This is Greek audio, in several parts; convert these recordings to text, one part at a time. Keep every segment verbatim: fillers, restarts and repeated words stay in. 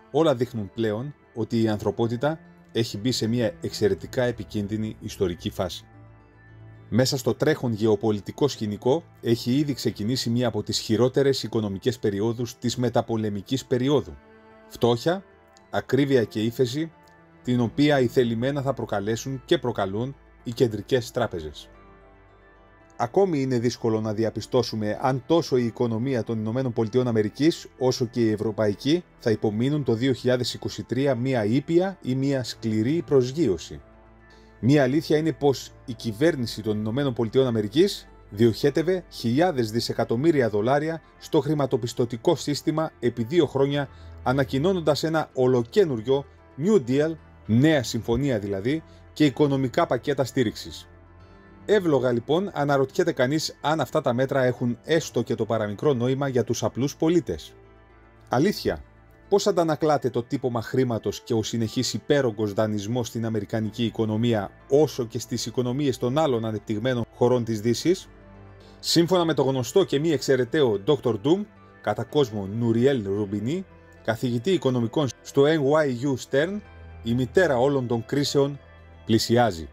Όλα δείχνουν πλέον ότι η ανθρωπότητα έχει μπει σε μια εξαιρετικά επικίνδυνη ιστορική φάση. Μέσα στο τρέχον γεωπολιτικό σκηνικό έχει ήδη ξεκινήσει μία από τις χειρότερες οικονομικές περιόδους της μεταπολεμικής περίοδου. Φτώχεια, ακρίβεια και ύφεση, την οποία ηθελημένα θα προκαλέσουν και προκαλούν οι κεντρικές τράπεζες. Ακόμη είναι δύσκολο να διαπιστώσουμε αν τόσο η οικονομία των Ηνωμένων Πολιτειών Αμερικής όσο και η ευρωπαϊκή θα υπομείνουν το δύο χιλιάδες είκοσι τρία μία ήπια ή μία σκληρή προσγείωση. Μία αλήθεια είναι πως η κυβέρνηση των Ηνωμένων Πολιτειών Αμερικής διοχέτευε χιλιάδες δισεκατομμύρια δολάρια στο χρηματοπιστωτικό σύστημα επί δύο χρόνια, ανακοινώνοντας ένα ολοκένουργιο New Deal, νέα συμφωνία δηλαδή, και οικονομικά πακέτα στήριξης. Εύλογα λοιπόν αναρωτιέται κανείς αν αυτά τα μέτρα έχουν έστω και το παραμικρό νόημα για τους απλούς πολίτες. Αλήθεια, πώς αντανακλάται το τύπομα χρήματος και ο συνεχής υπέρογκος δανεισμός στην αμερικανική οικονομία όσο και στις οικονομίες των άλλων ανεπτυγμένων χωρών της Δύσης? Σύμφωνα με το γνωστό και μη εξαιρεταίο ντόκτορ Doom, κατά κόσμο Νουριέλ Ρουμπινί, καθηγητή οικονομικών στο N Y U Stern, η μητέρα όλων των κρίσεων πλησιάζει.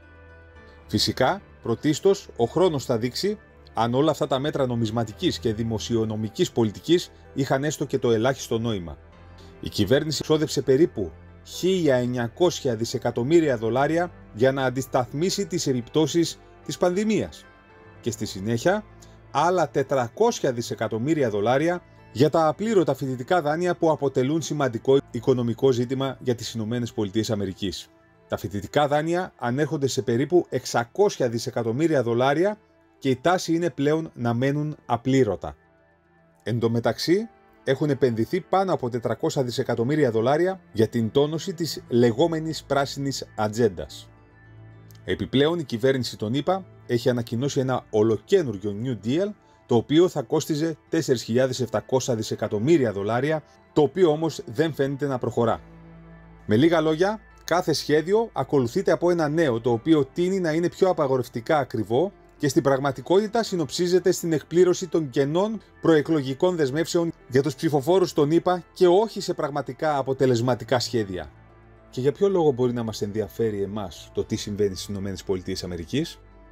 Φυσικά, πρωτίστως, ο χρόνος θα δείξει αν όλα αυτά τα μέτρα νομισματικής και δημοσιονομικής πολιτικής είχαν έστω και το ελάχιστο νόημα. Η κυβέρνηση ξόδεψε περίπου χίλια εννιακόσια δισεκατομμύρια δολάρια για να αντισταθμίσει τις επιπτώσεις της πανδημίας και στη συνέχεια άλλα τετρακόσια δισεκατομμύρια δολάρια για τα απλήρωτα φοιτητικά δάνεια που αποτελούν σημαντικό οικονομικό ζήτημα για τις Ηνωμένες Πολιτείες Αμερικής. Τα φοιτητικά δάνεια ανέρχονται σε περίπου εξακόσια δισεκατομμύρια δολάρια και η τάση είναι πλέον να μένουν απλήρωτα. Εν τω μεταξύ, έχουν επενδυθεί πάνω από τετρακόσια δισεκατομμύρια δολάρια για την τόνωση της λεγόμενης πράσινης ατζέντας. Επιπλέον, η κυβέρνηση των ΗΠΑ έχει ανακοινώσει ένα ολοκένουργιο New Deal, το οποίο θα κόστιζε τέσσερις χιλιάδες επτακόσια δισεκατομμύρια δολάρια, το οποίο όμως δεν φαίνεται να προχωρά. Με λίγα λόγια, κάθε σχέδιο ακολουθείται από ένα νέο, το οποίο τείνει να είναι πιο απαγορευτικά ακριβό και στην πραγματικότητα συνοψίζεται στην εκπλήρωση των κενών προεκλογικών δεσμεύσεων για τους ψηφοφόρους των ΗΠΑ και όχι σε πραγματικά αποτελεσματικά σχέδια. Και για ποιο λόγο μπορεί να μας ενδιαφέρει εμάς το τι συμβαίνει στις ΗΠΑ?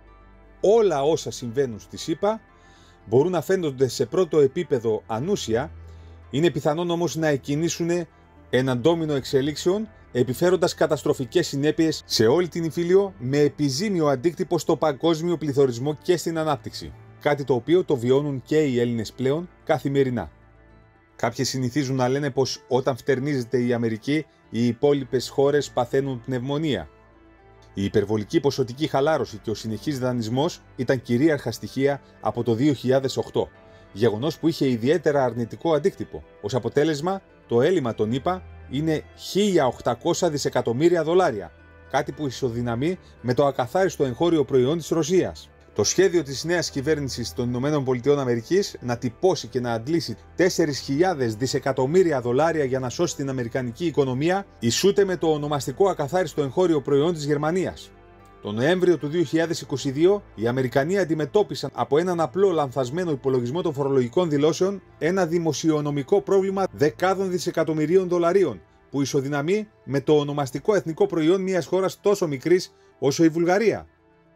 Όλα όσα συμβαίνουν στις ΗΠΑ μπορούν να φαίνονται σε πρώτο επίπεδο ανούσια, είναι πιθανόν όμως να εκκινήσουν έναν ντόμινο εξελίξεων, επιφέροντας καταστροφικές συνέπειες σε όλη την Ιφίλιο με επιζήμιο αντίκτυπο στο παγκόσμιο πληθωρισμό και στην ανάπτυξη. Κάτι το οποίο το βιώνουν και οι Έλληνες πλέον καθημερινά. Κάποιοι συνηθίζουν να λένε πως όταν φτερνίζεται η Αμερική, οι υπόλοιπες χώρες παθαίνουν πνευμονία. Η υπερβολική ποσοτική χαλάρωση και ο συνεχής δανεισμός ήταν κυρίαρχα στοιχεία από το δύο χιλιάδες οκτώ, γεγονός που είχε ιδιαίτερα αρνητικό αντίκτυπο. Ως αποτέλεσμα, το έλλειμμα των ΗΠΑ είναι χίλια οκτακόσια δισεκατομμύρια δολάρια, κάτι που ισοδυναμεί με το ακαθάριστο εγχώριο προϊόν της Ρωσίας. Το σχέδιο της νέας κυβέρνησης των ΗΠΑ να τυπώσει και να αντλήσει τέσσερις χιλιάδες δισεκατομμύρια δολάρια για να σώσει την αμερικανική οικονομία ισούται με το ονομαστικό ακαθάριστο εγχώριο προϊόν της Γερμανίας. Το Νοέμβριο του δύο χιλιάδες είκοσι δύο, οι Αμερικανοί αντιμετώπισαν από έναν απλό λανθασμένο υπολογισμό των φορολογικών δηλώσεων ένα δημοσιονομικό πρόβλημα δεκάδων δισεκατομμυρίων δολαρίων, που ισοδυναμεί με το ονομαστικό εθνικό προϊόν μιας χώρας τόσο μικρής όσο η Βουλγαρία.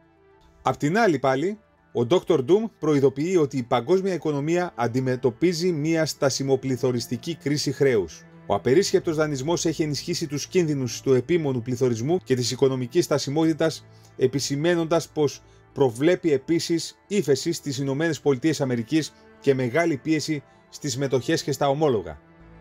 Απ' την άλλη πάλι, ο ντόκτορ Doom προειδοποιεί ότι η παγκόσμια οικονομία αντιμετωπίζει μια στασιμοπληθωριστική κρίση χρέους. Ο απερίσχεπτος δανεισμός έχει ενισχύσει τους κίνδυνους του επίμονου πληθωρισμού και της οικονομικής στασιμότητας, επισημαίνοντας πως προβλέπει επίσης ύφεση στις ΗΠΑ και μεγάλη πίεση στις μετοχές και στα ομόλογα.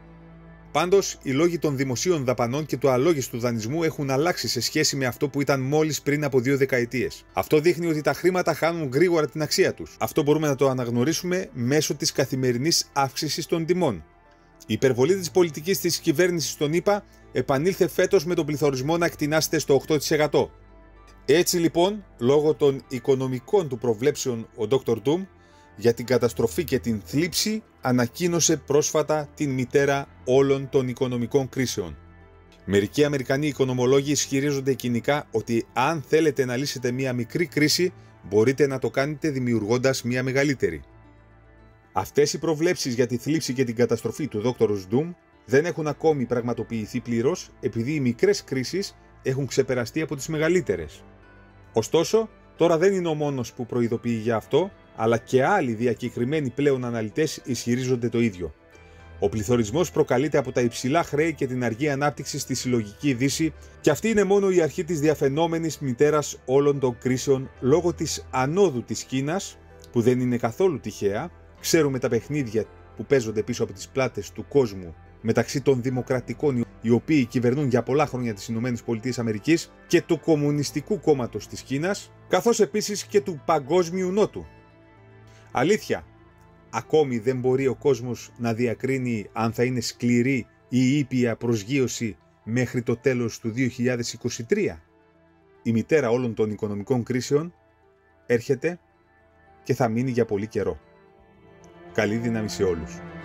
Πάντως, οι λόγοι των δημοσίων δαπανών και του αλόγιστου δανεισμού έχουν αλλάξει σε σχέση με αυτό που ήταν μόλις πριν από δύο δεκαετίες. Αυτό δείχνει ότι τα χρήματα χάνουν γρήγορα την αξία τους. Αυτό μπορούμε να το αναγνωρίσουμε μέσω της καθημερινής αύξησης των τιμών. Η υπερβολή της πολιτικής της κυβέρνησης των ΗΠΑ επανήλθε φέτος με τον πληθωρισμό να εκτινάσεται στο οκτώ τοις εκατό. Έτσι λοιπόν, λόγω των οικονομικών του προβλέψεων, ο ντόκτορ Doom για την καταστροφή και την θλίψη ανακοίνωσε πρόσφατα την μητέρα όλων των οικονομικών κρίσεων. Μερικοί Αμερικανοί οικονομολόγοι ισχυρίζονται κοινικά ότι αν θέλετε να λύσετε μια μικρή κρίση, μπορείτε να το κάνετε δημιουργώντας μια μεγαλύτερη. Αυτές οι προβλέψεις για τη θλίψη και την καταστροφή του ντόκτορ Doom δεν έχουν ακόμη πραγματοποιηθεί πλήρως, επειδή οι μικρές κρίσεις έχουν ξεπεραστεί από τις μεγαλύτερες. Ωστόσο, τώρα δεν είναι ο μόνος που προειδοποιεί για αυτό, αλλά και άλλοι διακεκριμένοι πλέον αναλυτές ισχυρίζονται το ίδιο. Ο πληθωρισμός προκαλείται από τα υψηλά χρέη και την αργή ανάπτυξη στη συλλογική Δύση, και αυτή είναι μόνο η αρχή της διαφαινόμενης μητέρας όλων των κρίσεων λόγω της ανόδου της Κίνας, που δεν είναι καθόλου τυχαία. Ξέρουμε τα παιχνίδια που παίζονται πίσω από τις πλάτες του κόσμου μεταξύ των δημοκρατικών, οι οποίοι κυβερνούν για πολλά χρόνια τις Ηνωμένες Πολιτείες Αμερικής, και του Κομμουνιστικού Κόμματος της Κίνας, καθώς επίσης και του Παγκόσμιου Νότου. Αλήθεια, ακόμη δεν μπορεί ο κόσμος να διακρίνει αν θα είναι σκληρή ή ήπια προσγείωση μέχρι το τέλος του δύο χιλιάδες είκοσι τρία. Η μητέρα όλων των οικονομικών κρίσεων έρχεται και θα μείνει για πολύ καιρό. Καλή δύναμη σε όλους.